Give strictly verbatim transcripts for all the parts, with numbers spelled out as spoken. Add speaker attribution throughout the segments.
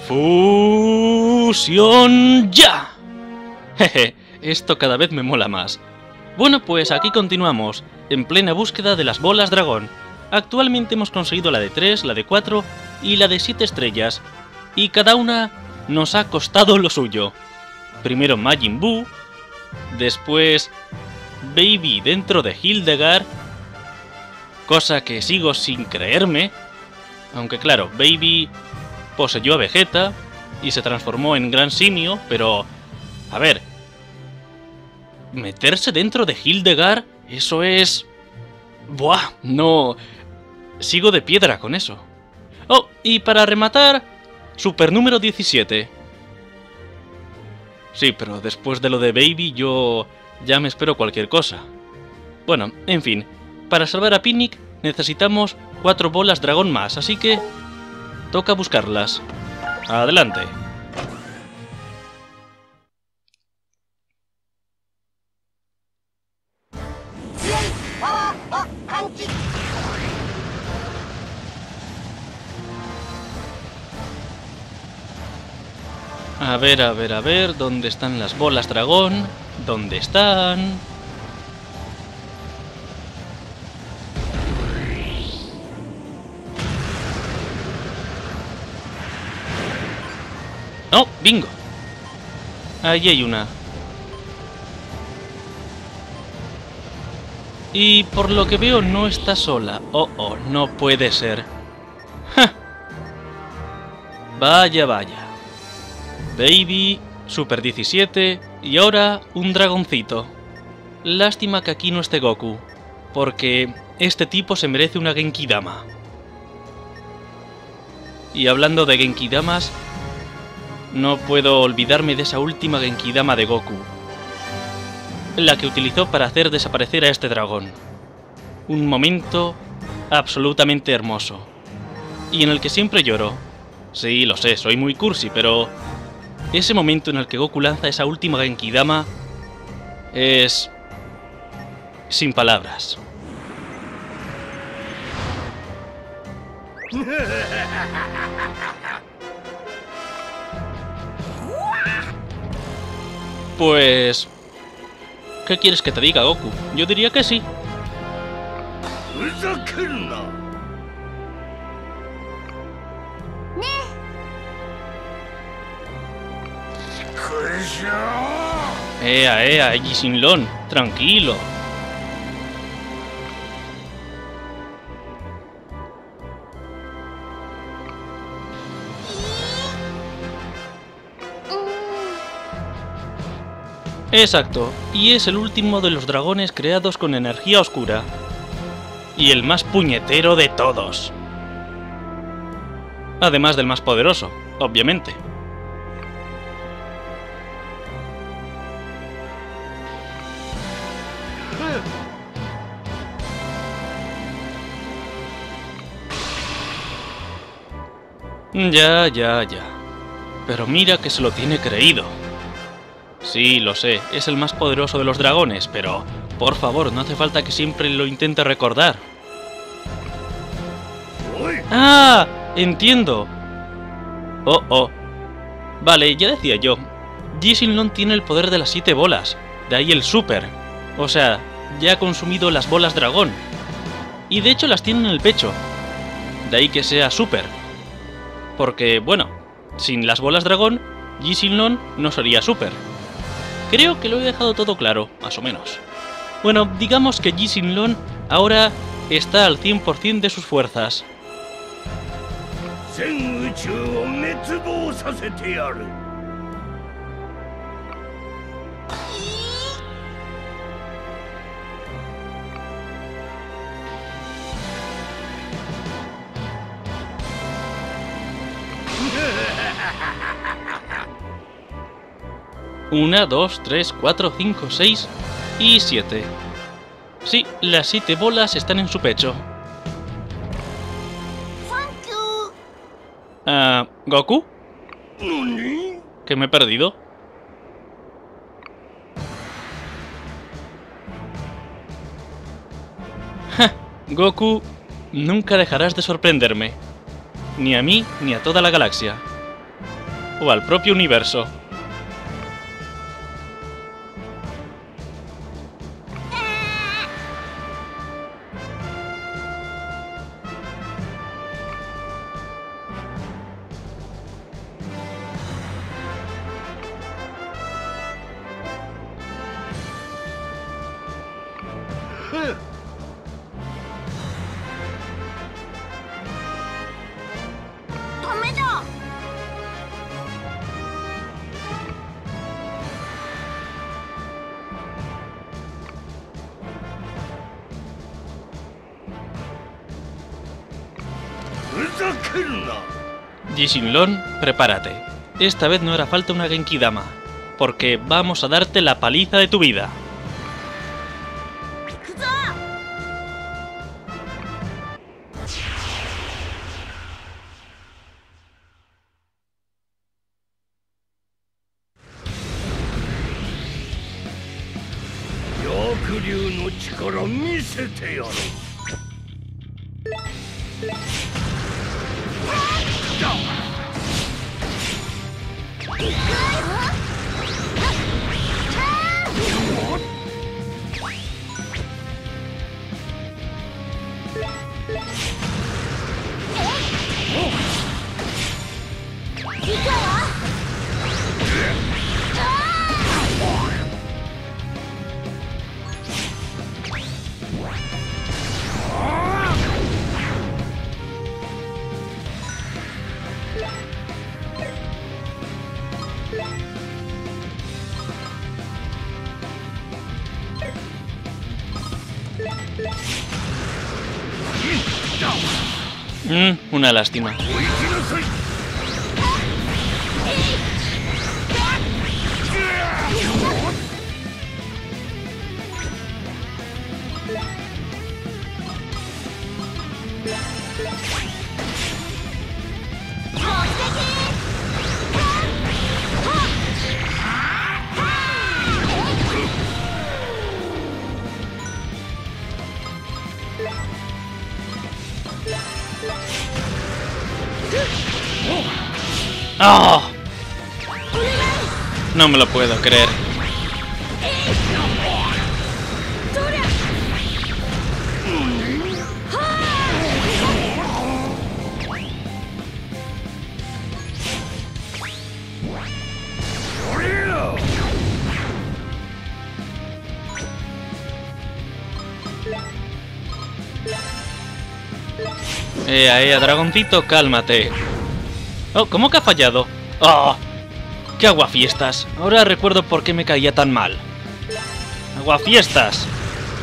Speaker 1: ¡Fusión ya! Jeje, esto cada vez me mola más. Bueno, pues aquí continuamos, en plena búsqueda de las bolas dragón. Actualmente hemos conseguido la de tres, la de cuatro y la de siete estrellas, y cada una nos ha costado lo suyo. Primero Majin Buu, después Baby dentro de Hildegard, cosa que sigo sin creerme, aunque claro, Baby poseyó a Vegeta y se transformó en Gran Simio, pero a ver, meterse dentro de Hildegard, eso es... Buah, no... Sigo de piedra con eso. Oh, y para rematar, Super número diecisiete. Sí, pero después de lo de Baby yo ya me espero cualquier cosa. Bueno, en fin, para salvar a Pinnick necesitamos cuatro bolas dragón más, así que toca buscarlas. Adelante. A ver, a ver, a ver, ¿dónde están las bolas dragón? ¿Dónde están? ¡Oh, bingo! Ahí hay una. Y por lo que veo no está sola. Oh, oh, no puede ser. ¡Ja! Vaya, vaya. Baby, Super diecisiete y ahora un dragoncito. Lástima que aquí no esté Goku, porque este tipo se merece una Genkidama. Y hablando de Genkidamas, no puedo olvidarme de esa última Genkidama de Goku, la que utilizó para hacer desaparecer a este dragón. Un momento absolutamente hermoso, y en el que siempre lloro. Sí, lo sé, soy muy cursi, pero ese momento en el que Goku lanza esa última Genkidama es... sin palabras. Pues... ¿qué quieres que te diga, Goku? Yo diría que sí. Ea, ea, Jishinlon, tranquilo. Exacto, y es el último de los dragones creados con energía oscura. Y el más puñetero de todos. Además del más poderoso, obviamente. Ya, ya, ya. Pero mira que se lo tiene creído. Sí, lo sé, es el más poderoso de los dragones, pero por favor, no hace falta que siempre lo intente recordar. ¡Ah! Entiendo. Oh, oh. Vale, ya decía yo. Jishinlon tiene el poder de las siete bolas, de ahí el super. O sea, ya ha consumido las bolas dragón. Y de hecho las tiene en el pecho. De ahí que sea super. Porque, bueno, sin las bolas dragón, Jishinlon no sería super. Creo que lo he dejado todo claro, más o menos. Bueno, digamos que Jishinlon ahora está al cien por cien de sus fuerzas. Una, dos, tres, cuatro, cinco, seis y siete. Sí, las siete bolas están en su pecho. Ah, ¿Goku? ¿Que me he perdido? Ja, Goku, nunca dejarás de sorprenderme. Ni a mí, ni a toda la galaxia. o al propio universo. Jishinlon, prepárate. Esta vez no hará falta una Genkidama, porque vamos a darte la paliza de tu vida. Mm, una lástima. ¡Oh! No me lo puedo creer. Eh, eh, dragoncito, cálmate. Oh, ¿cómo que ha fallado? ¡Oh! ¡Qué aguafiestas! Ahora recuerdo por qué me caía tan mal. ¡Aguafiestas!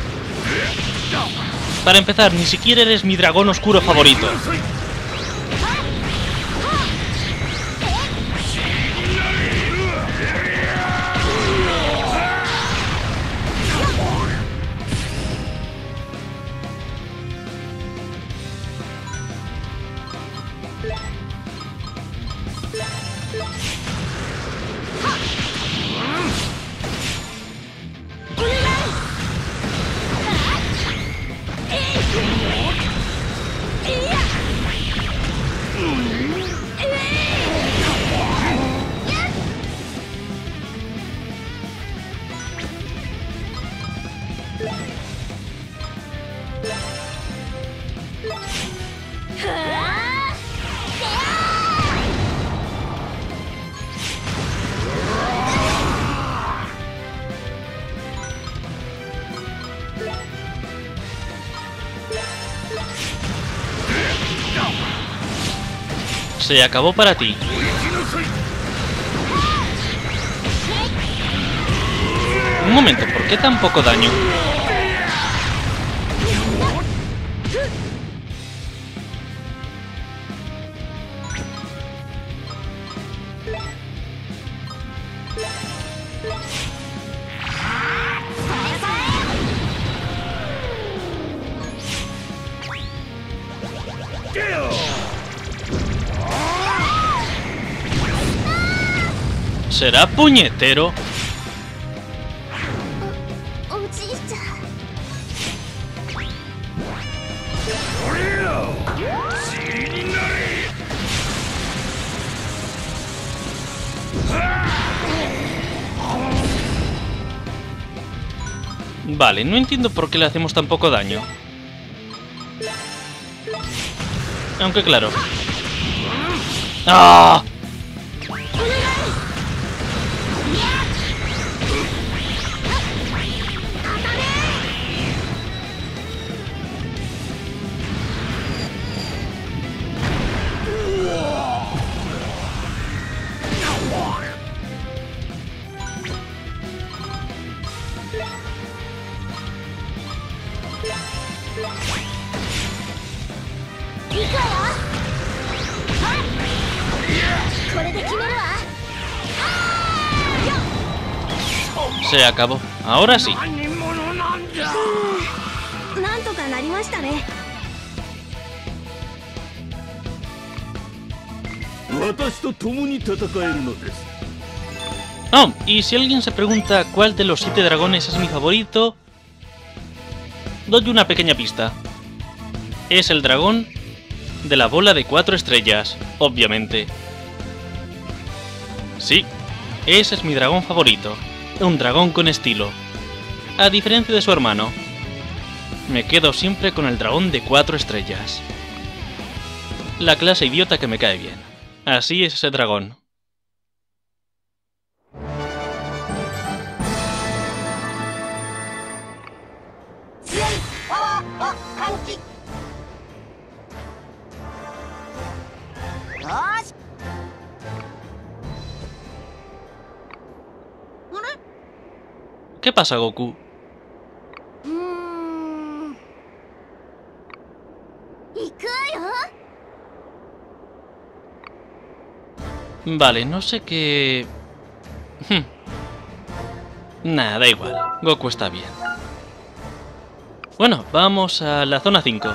Speaker 1: Para empezar, ni siquiera eres mi dragón oscuro favorito. Se acabó para ti. Un momento, ¿por qué tan poco daño? ¿Será puñetero? Vale, no entiendo por qué le hacemos tan poco daño. Aunque claro... ¡Ah! Se acabó. Ahora sí. Oh, y si alguien se pregunta cuál de los siete dragones es mi favorito, doy una pequeña pista. Es el dragón de la bola de cuatro estrellas, obviamente. Sí, ese es mi dragón favorito. Un dragón con estilo. A diferencia de su hermano, me quedo siempre con el dragón de cuatro estrellas. La clase idiota que me cae bien. Así es ese dragón. ¿Qué pasa, Goku? Vale, no sé qué... Hm. Nah, da igual. Goku está bien. Bueno, vamos a la zona cinco.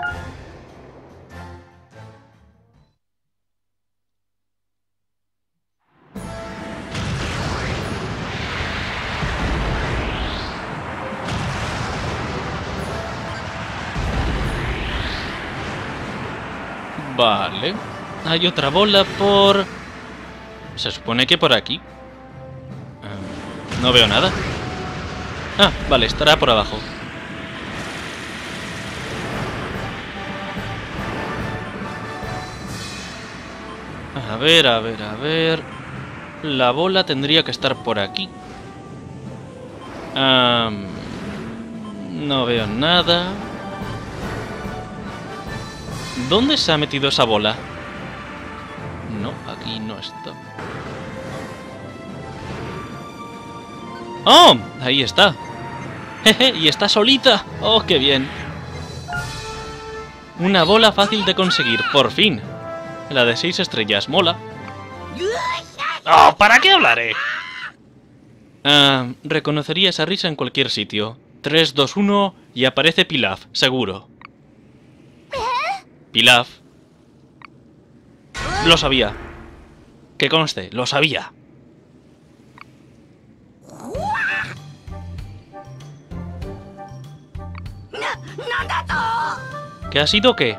Speaker 1: Vale. Hay otra bola por... Se supone que por aquí. Uh, no veo nada. Ah, vale, estará por abajo. A ver, a ver, a ver... La bola tendría que estar por aquí. Um, no veo nada. ¿Dónde se ha metido esa bola? No, aquí no está. ¡Oh! Ahí está. Jeje, y está solita. ¡Oh, qué bien! Una bola fácil de conseguir, por fin. La de seis estrellas, mola. ¡Oh, ¿para qué hablaré? Ah, reconocería esa risa en cualquier sitio. tres, dos, uno y aparece Pilaf, seguro. Pilaf. Lo sabía. Que conste, lo sabía. ¿Qué ha sido qué?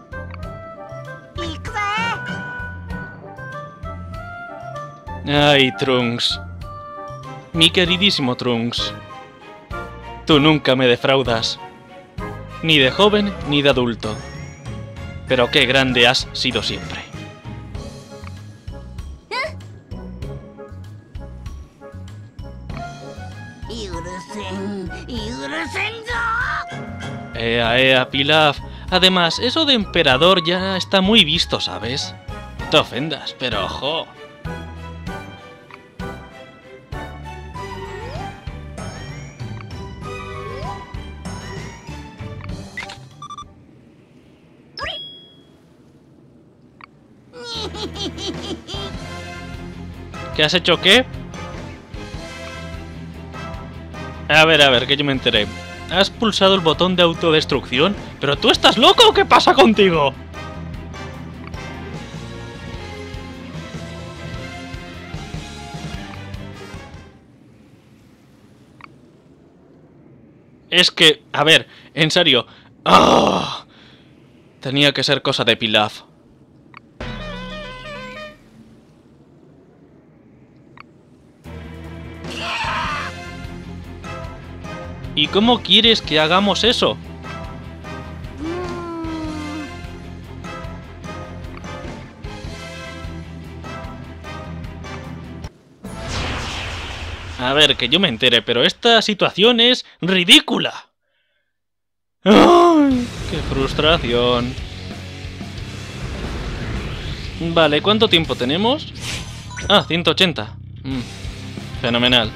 Speaker 1: Ay, Trunks. Mi queridísimo Trunks. Tú nunca me defraudas. Ni de joven ni de adulto. Pero qué grande has sido siempre. Ea, ea, Pilaf. Además, eso de emperador ya está muy visto, ¿sabes? No te ofendas, pero ojo. ¿Qué has hecho qué? A ver, a ver, que yo me enteré. Has pulsado el botón de autodestrucción. ¿Pero tú estás loco o qué pasa contigo? Es que, a ver, en serio. ¡Oh! Tenía que ser cosa de Pilaf. ¿Y cómo quieres que hagamos eso? A ver, que yo me entere, pero esta situación es ridícula. ¡Ay! ¡Qué frustración! Vale, ¿cuánto tiempo tenemos? Ah, ciento ochenta. Mm, fenomenal.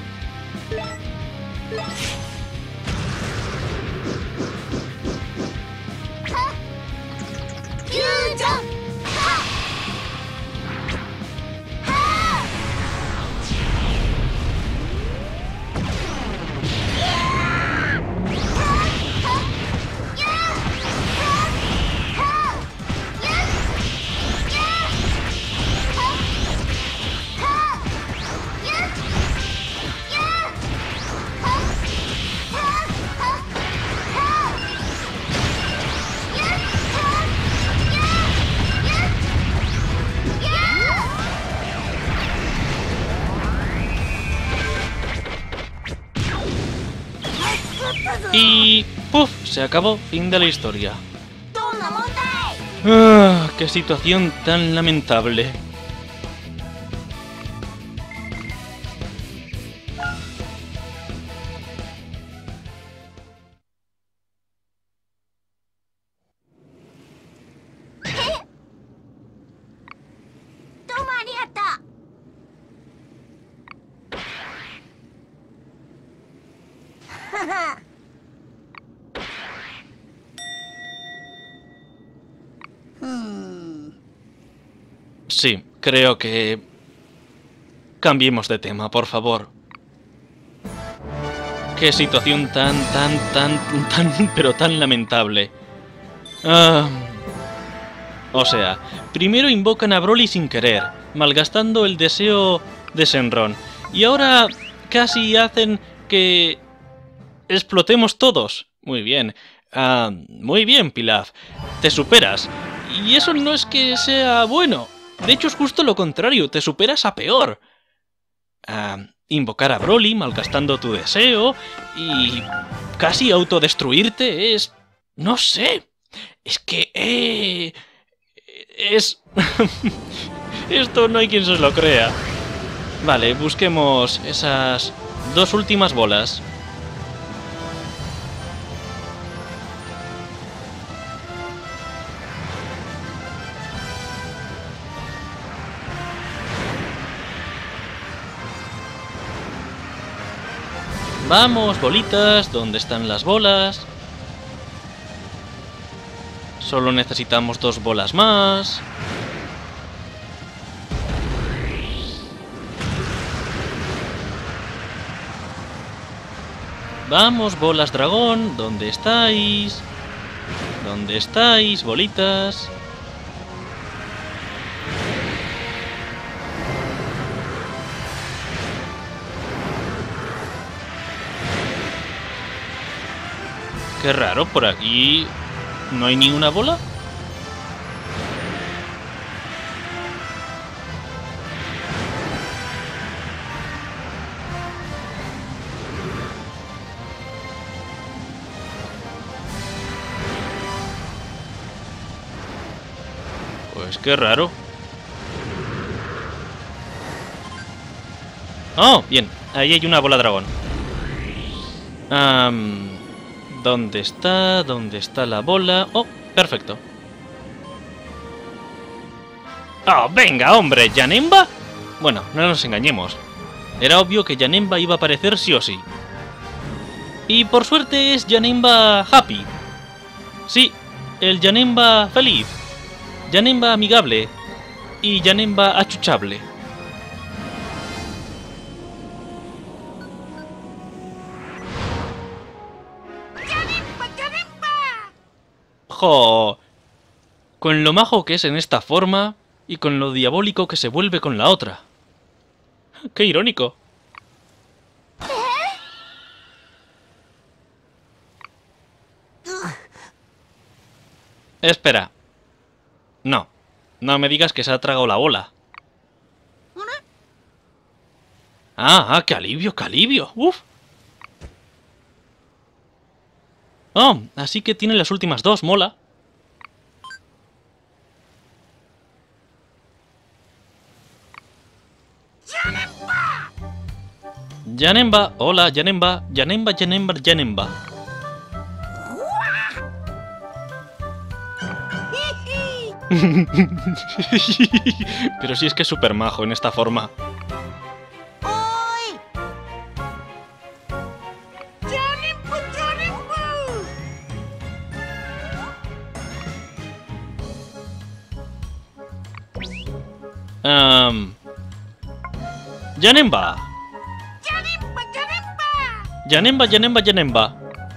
Speaker 1: Y... ¡puf! Se acabó. Fin de la historia. ¡Ah! ¡Qué situación tan lamentable! Sí, creo que... cambiemos de tema, por favor. Qué situación tan, tan, tan, tan, pero tan lamentable. Ah... O sea, primero invocan a Broly sin querer, malgastando el deseo de Shenron. Y ahora casi hacen que... explotemos todos. Muy bien. Ah, muy bien, Pilaf. Te superas. Y eso no es que sea bueno. De hecho es justo lo contrario, te superas a peor. Ah, invocar a Broly malgastando tu deseo y casi autodestruirte es... no sé. Es que... Eh... es... esto no hay quien se lo crea. Vale, busquemos esas dos últimas bolas. Vamos, bolitas, ¿dónde están las bolas? Solo necesitamos dos bolas más. Vamos, bolas dragón, ¿dónde estáis? ¿Dónde estáis, bolitas? Qué raro, por aquí no hay ni una bola. Pues qué raro. Oh, bien, ahí hay una bola dragón. Um, ¿Dónde está? ¿Dónde está la bola? Oh, perfecto. ¡Oh, venga, hombre! ¿Janemba? Bueno, no nos engañemos. Era obvio que Janemba iba a aparecer sí o sí. Y por suerte es Janemba Happy. Sí, el Janemba feliz. Janemba amigable. Y Janemba achuchable. ¡Jo! Con lo majo que es en esta forma y con lo diabólico que se vuelve con la otra. ¡Qué irónico! Espera. No. No me digas que se ha tragado la bola. Ah, ah, qué alivio, qué alivio. Uf. Oh, así que tiene las últimas dos, mola. Janemba, hola, Janemba, Janemba, Janemba, Janemba. Pero sí es que es súper majo en esta forma. Um, Janemba. Janemba, Janemba, Janemba.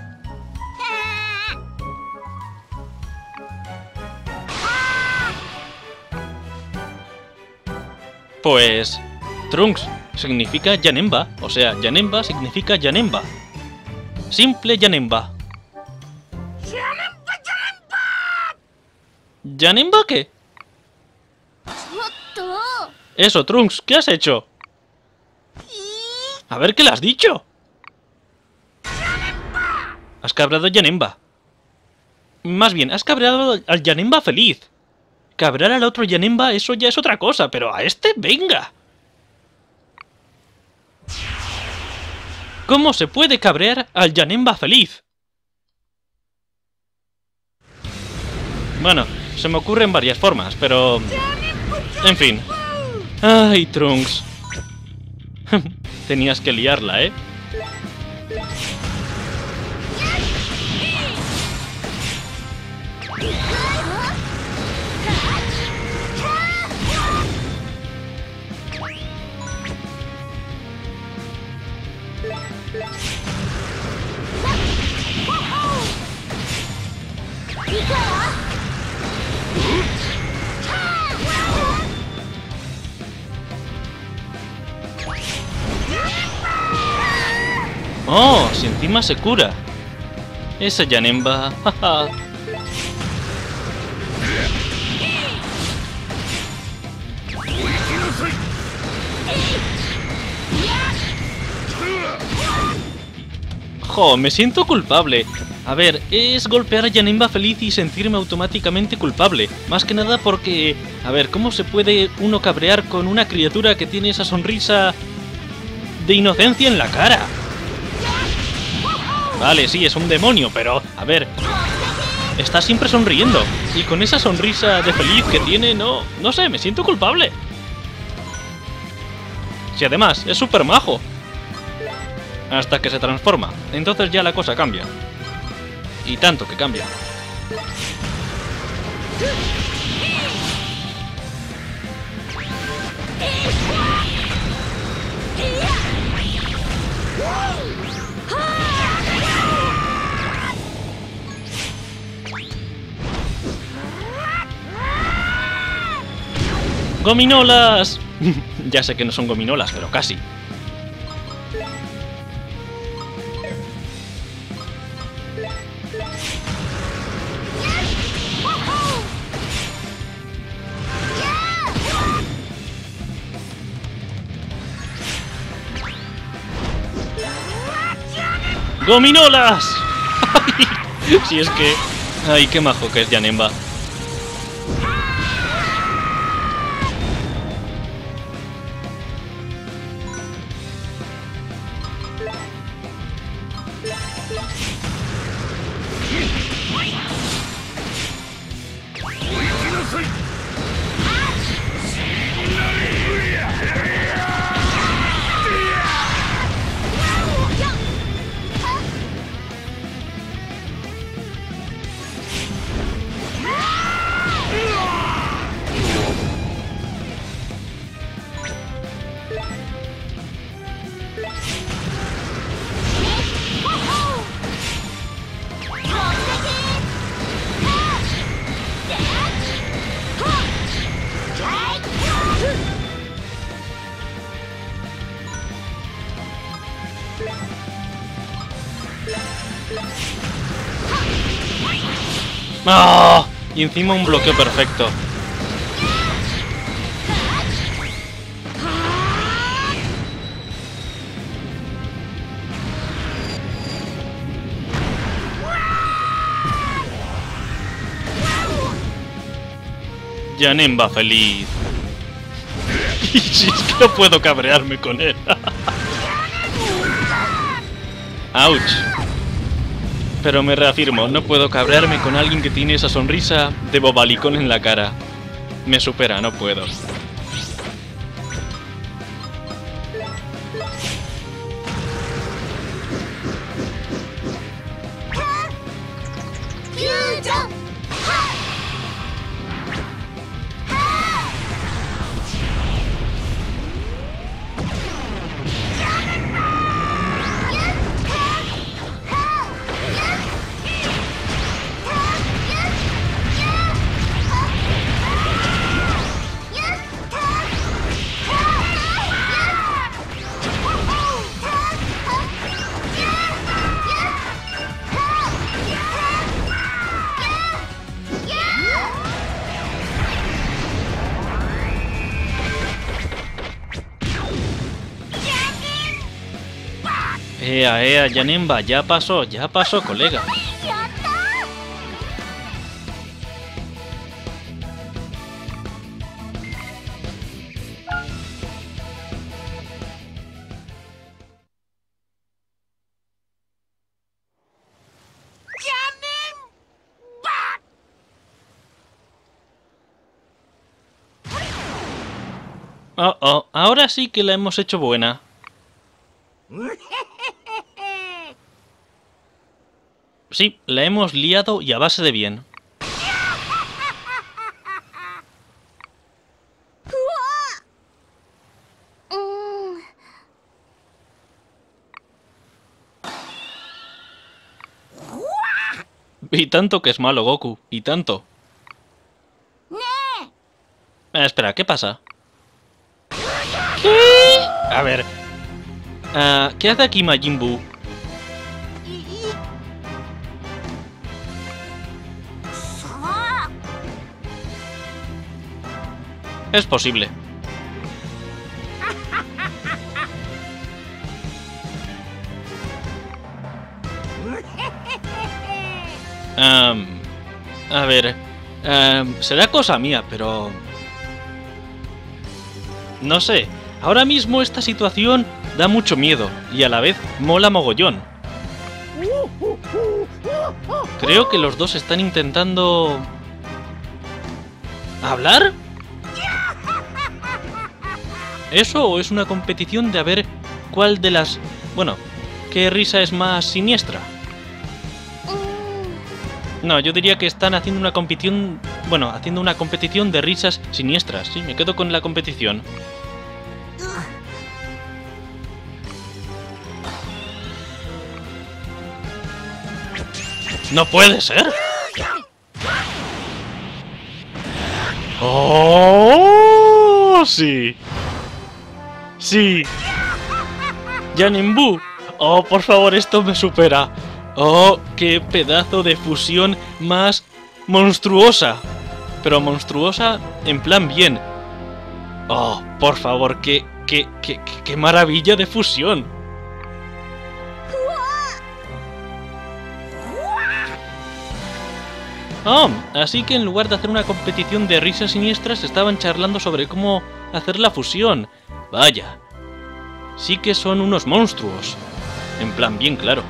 Speaker 1: Pues... Trunks significa Janemba, o sea, Janemba significa Janemba. Simple Janemba. ¿Janemba qué? Eso, Trunks, ¿qué has hecho? A ver, ¿qué le has dicho? Has cabreado a Janemba. Más bien, has cabreado al Janemba feliz. Cabrear al otro Janemba, eso ya es otra cosa, pero a este, venga. ¿Cómo se puede cabrear al Janemba feliz? Bueno, se me ocurren varias formas, pero... En fin. Ay, Trunks. Tenías que liarla, ¿eh? Oh, si encima se cura. Esa Janemba. Jaja. Jo, me siento culpable. A ver, es golpear a Janemba feliz y sentirme automáticamente culpable. Más que nada porque... A ver, ¿cómo se puede uno cabrear con una criatura que tiene esa sonrisa de inocencia en la cara? Vale, sí, es un demonio, pero... A ver... Está siempre sonriendo. Y con esa sonrisa de feliz que tiene, no... No sé, me siento culpable. Si además, es súper majo. Hasta que se transforma. Entonces ya la cosa cambia. Y tanto que cambia. ¡Gominolas! Ya sé que no son gominolas, pero casi. ¡Gominolas! Si es que... Ay, qué majo que es Janemba. ¡Oh! Y encima un bloqueo perfecto. Janemba feliz. Y si es que no puedo cabrearme con él. ¡Auch! Pero me reafirmo, no puedo cabrearme con alguien que tiene esa sonrisa de bobalicón en la cara. Me supera, no puedo. Ea, ea, Janemba, ya pasó, ya pasó, colega. Oh, oh, ahora sí que la hemos hecho buena. Sí, la hemos liado y a base de bien. Y tanto que es malo, Goku, y tanto. Eh, espera, ¿qué pasa? ¿Qué? A ver... Uh, ¿qué hace aquí Majin Buu? Es posible. Um, a ver... Um, será cosa mía, pero... No sé. Ahora mismo esta situación da mucho miedo y a la vez mola mogollón. Creo que los dos están intentando... ¿hablar? ¿Eso o es una competición de a ver cuál de las... bueno, qué risa es más siniestra? No, yo diría que están haciendo una competición... bueno, haciendo una competición de risas siniestras. Sí, me quedo con la competición. ¡No puede ser! ¡Oh! ¡Sí! ¡Sí! ¡Janin Buu! ¡Oh, por favor, esto me supera! ¡Oh, qué pedazo de fusión más monstruosa! Pero monstruosa en plan bien. ¡Oh, por favor, qué, qué, qué, qué maravilla de fusión! Oh, así que en lugar de hacer una competición de risas siniestras estaban charlando sobre cómo hacer la fusión. Vaya, sí que son unos monstruos. En plan bien claro.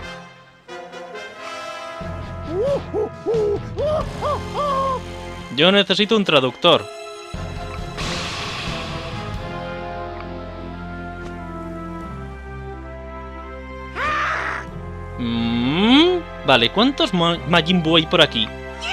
Speaker 1: Yo necesito un traductor. Mm, vale, ¿cuántos Ma Majin Buu hay por aquí?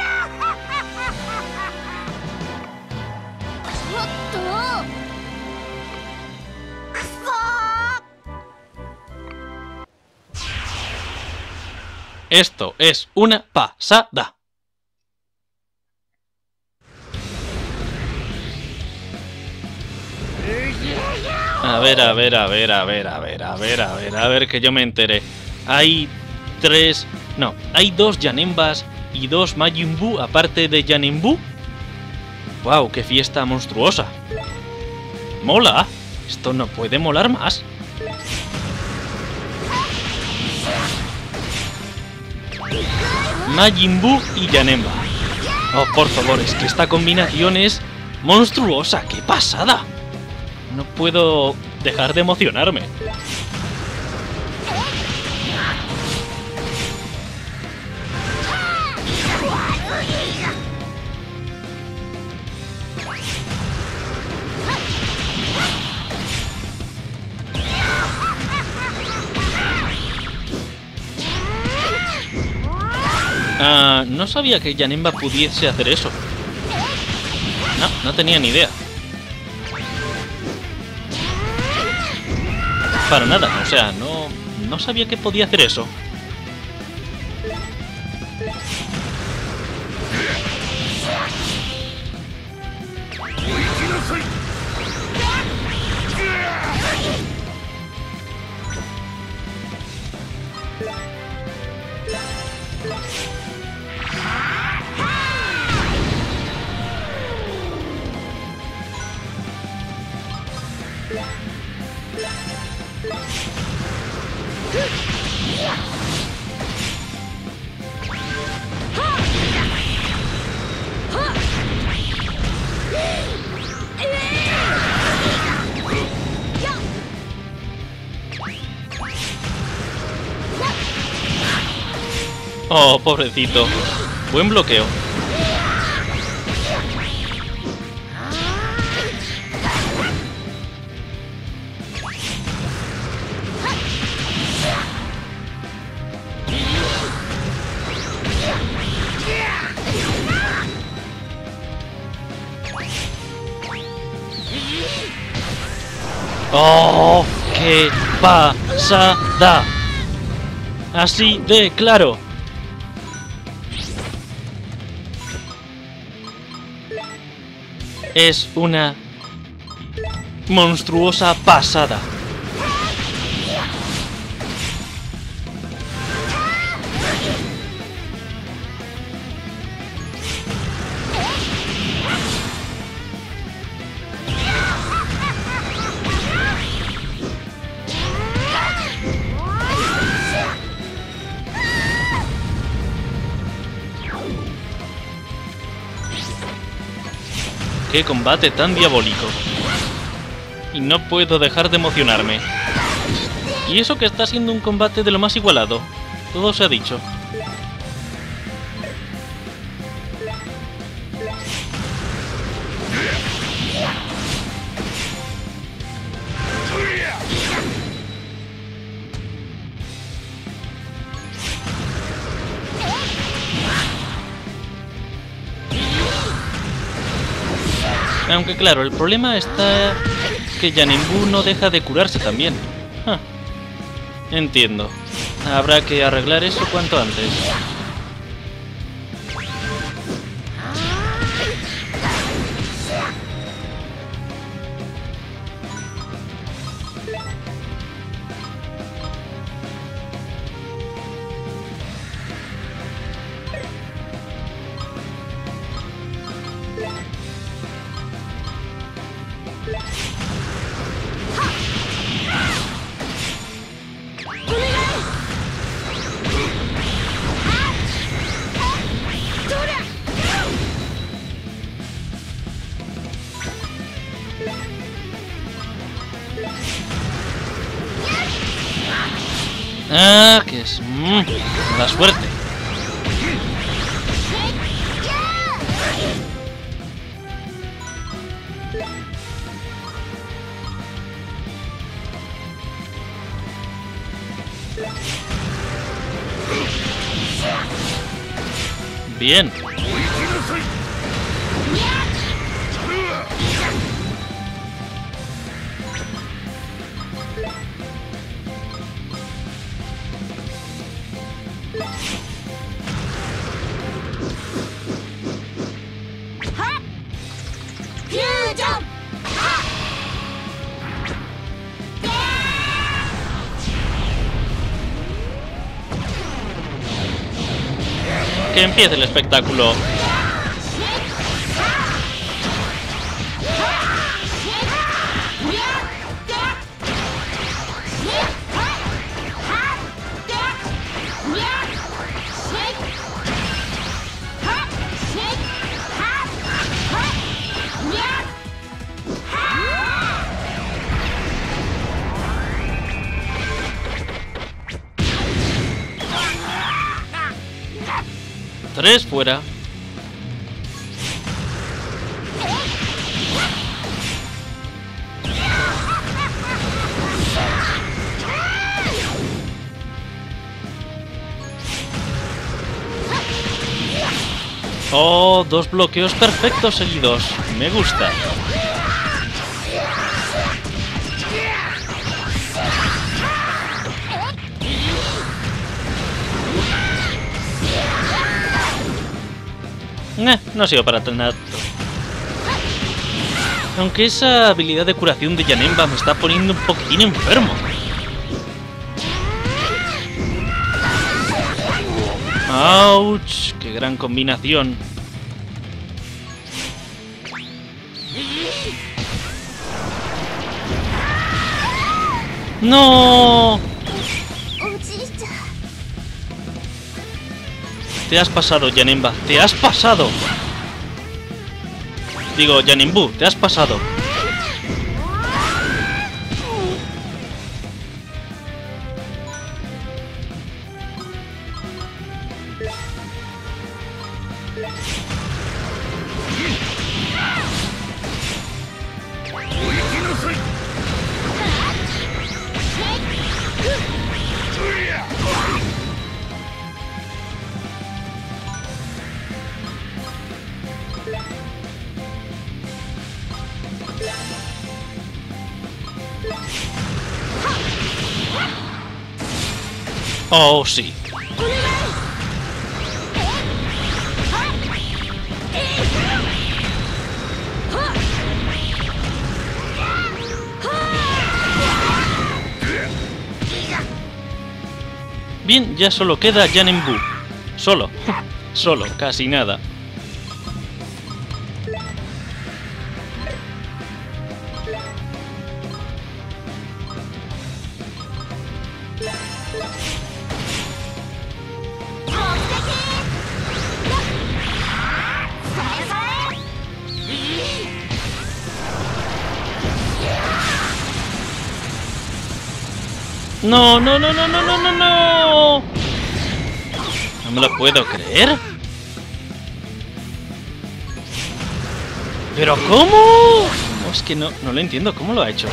Speaker 1: Esto es una pasada. A ver, a ver, a ver, a ver, a ver, a ver, a ver, a ver, que yo me enteré. Hay tres... no, hay dos Janembas y dos Majin Buu aparte de Janin Buu. ¡Wow! ¡Qué fiesta monstruosa! ¡Mola! Esto no puede molar más. Majin Buu y Janemba. Oh, por favor, es que esta combinación es ¡Monstruosa! ¡Qué pasada! No puedo dejar de emocionarme. Ah, no sabía que Janemba pudiese hacer eso. No, no tenía ni idea. Para nada, o sea, no, no sabía que podía hacer eso. Oh, pobrecito. Buen bloqueo. ¡Oh! ¡Qué pasada! Así de claro. Es una monstruosa pasada. ¡Qué combate tan diabólico! Y no puedo dejar de emocionarme. Y eso que está siendo un combate de lo más igualado. Todo se ha dicho. Aunque claro, el problema está que Janembu no deja de curarse también. Ah, entiendo. Habrá que arreglar eso cuanto antes. Ah, que es... Mmm, la suerte. Bien. Que empiece el espectáculo.
Speaker 2: Yeah!
Speaker 1: Tres fuera. Oh, dos bloqueos perfectos seguidos. Me gusta. Eh, no ha sido para nada. Aunque esa habilidad de curación de Janemba me está poniendo un poquitín enfermo. ¡Auch! ¡Qué gran combinación! ¡No! Te has pasado, Janemba. ¡Te has pasado! Digo, Janembu, te has pasado. Oh, sí. Bien, ya solo queda Janembu. Solo. Solo, casi nada. No, no, no, no, no, no, no, no. No me lo puedo creer. ¿Pero cómo? No, es que no, no lo entiendo. ¿Cómo lo ha hecho?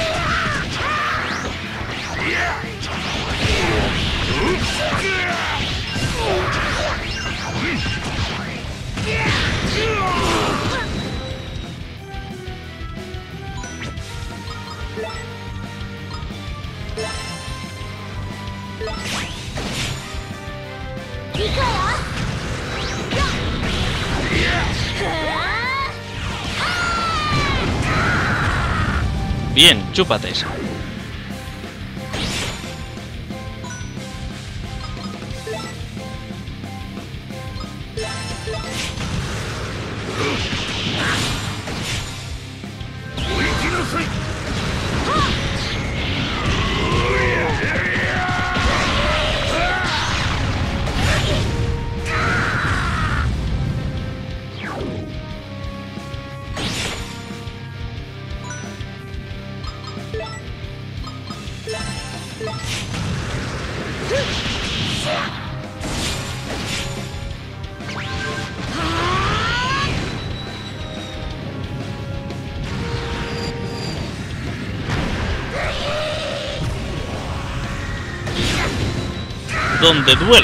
Speaker 1: Bien, chúpate esa. Donde duele.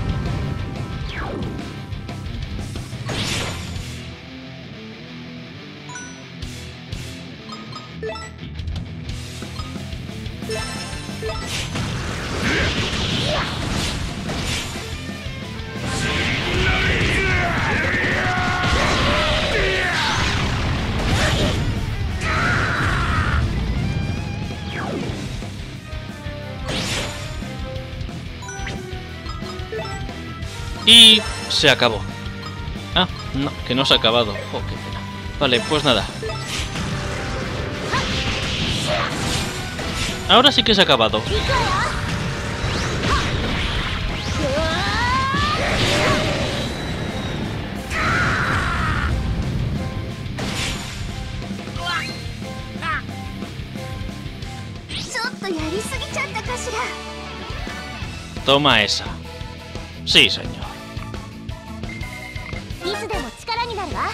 Speaker 1: Y se acabó. Ah, no, que no se ha acabado. Oh, qué pena. Vale, pues nada. Ahora sí que se ha acabado. Toma esa. Sí, señor.
Speaker 2: わ。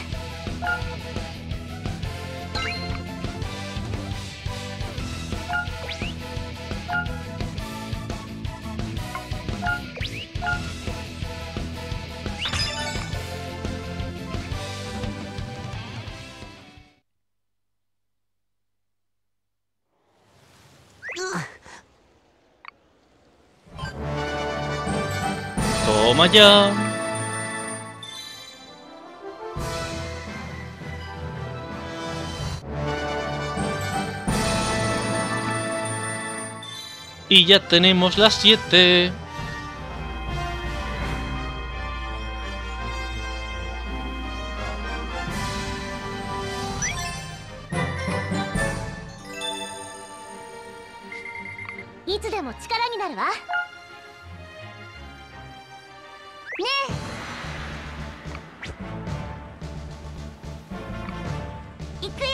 Speaker 1: Toma ya. Y ya tenemos las siete.
Speaker 2: Yつでも力になるわ。ねえ。いくよ。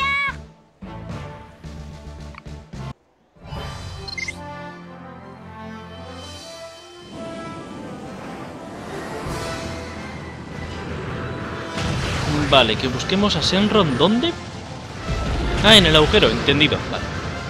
Speaker 1: Vale, que busquemos a Shenron. ¿Dónde? Ah, en el agujero, entendido. Vale.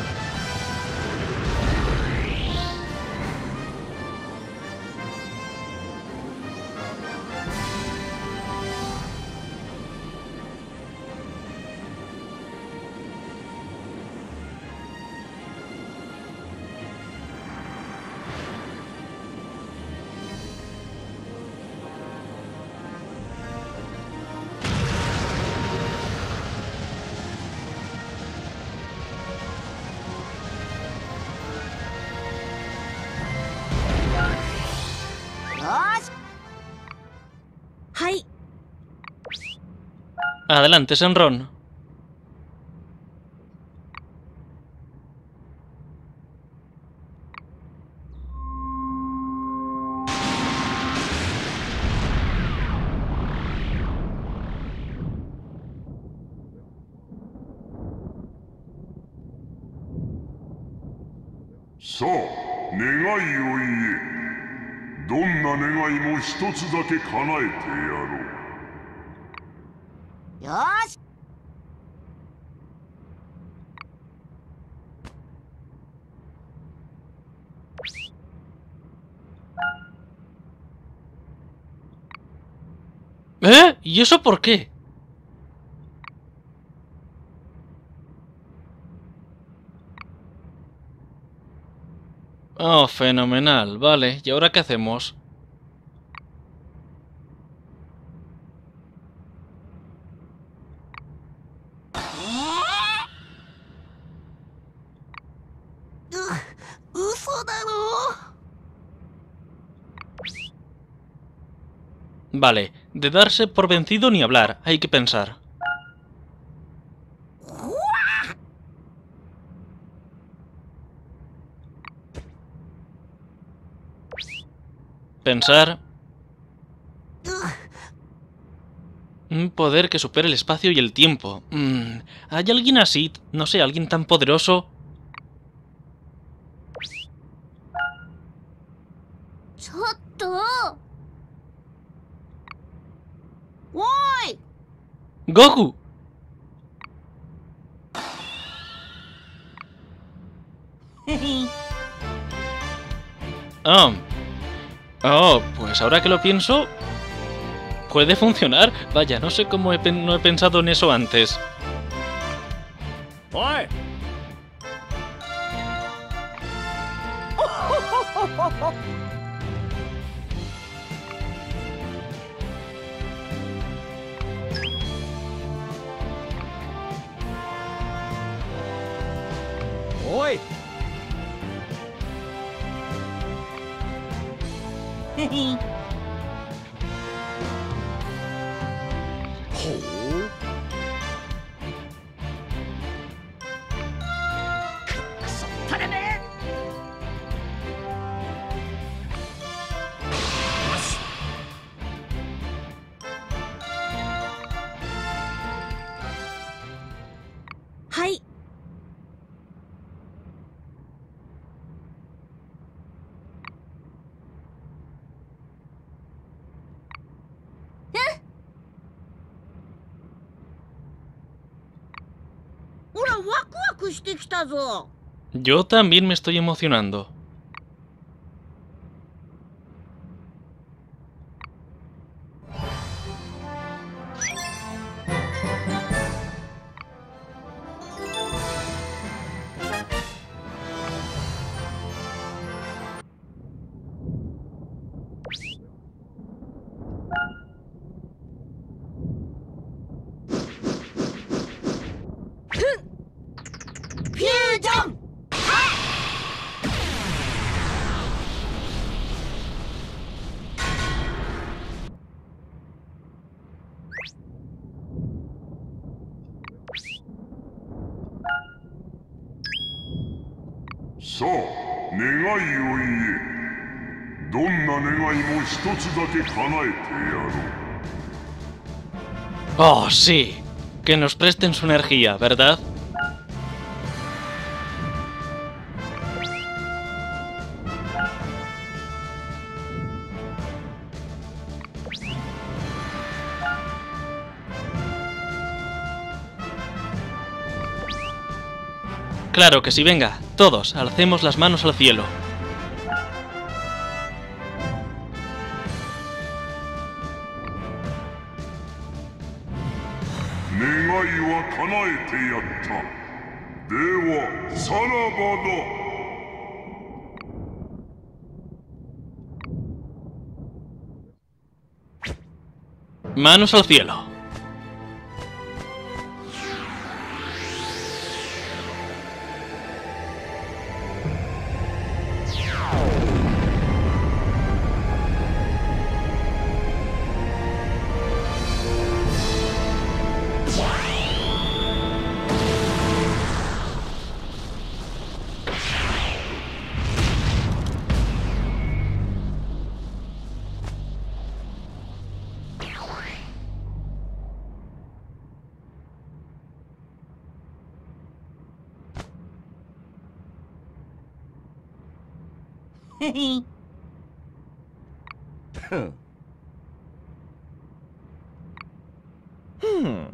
Speaker 1: Adelante, Shenron.
Speaker 3: Sa, 願いを言え。どんな願いも一つだけ叶えてやろう。
Speaker 2: よし。
Speaker 1: ¿Eh? ¿Y eso por qué? Oh, fenomenal. Vale, ¿y ahora qué hacemos? Vale, de darse por vencido ni hablar, hay que pensar. Pensar. Un poder que supere el espacio y el tiempo. Mm, ¿hay alguien así? No sé, alguien tan poderoso. ¡Goku! Oh. Oh, pues ahora que lo pienso, puede funcionar. Vaya, no sé cómo he pen- no he pensado en eso antes.
Speaker 4: ¡Oye! ¡Oye! ワクワクしてきたぞ。
Speaker 1: Yo también me estoy emocionando.
Speaker 4: 퓨전!
Speaker 3: 사あ、願いを言え。どんな願いも一つだけ叶えてやろう。
Speaker 1: Oh, sí. Que nos presten su energía, ¿verdad? Claro que sí, venga. Todos, alcemos las manos al cielo. Manos al cielo.
Speaker 5: Hmm.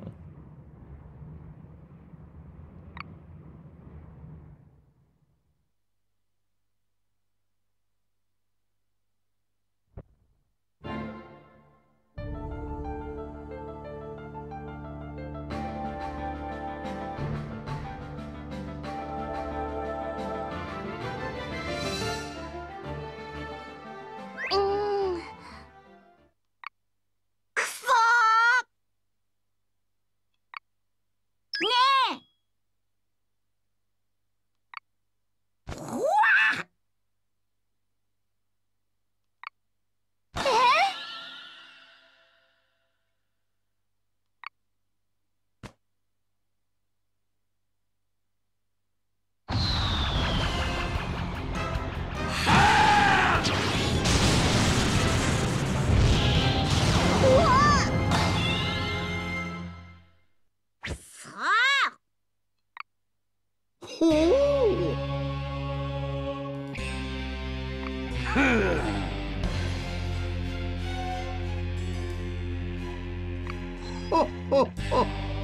Speaker 4: Oh, oh, oh.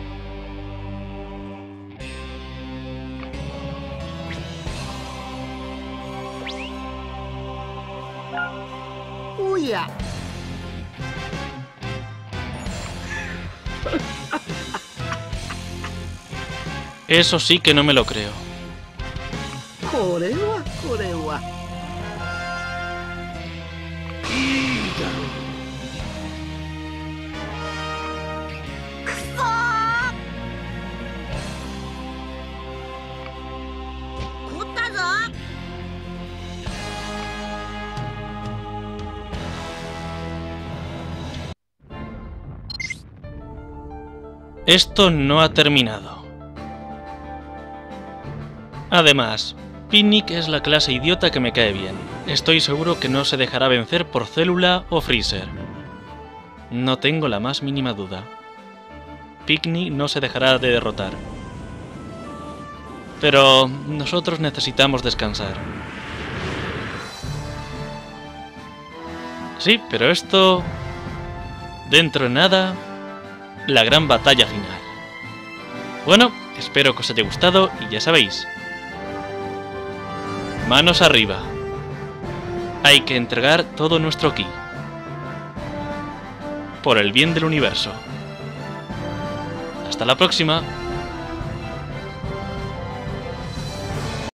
Speaker 4: Uya.
Speaker 1: Eso sí que no me lo creo.
Speaker 4: これはこれは。いいだろう。くそー！凝ったぞ。
Speaker 1: Esto no ha terminado. Además, Picnic es la clase idiota que me cae bien. Estoy seguro que no se dejará vencer por Célula o Freezer. No tengo la más mínima duda. Picnic no se dejará de derrotar. Pero nosotros necesitamos descansar. Sí, pero esto... Dentro de nada... La gran batalla final. Bueno, Espero que os haya gustado y ya sabéis. Manos arriba. Hay que entregar todo nuestro ki. Por el bien del universo. Hasta la próxima.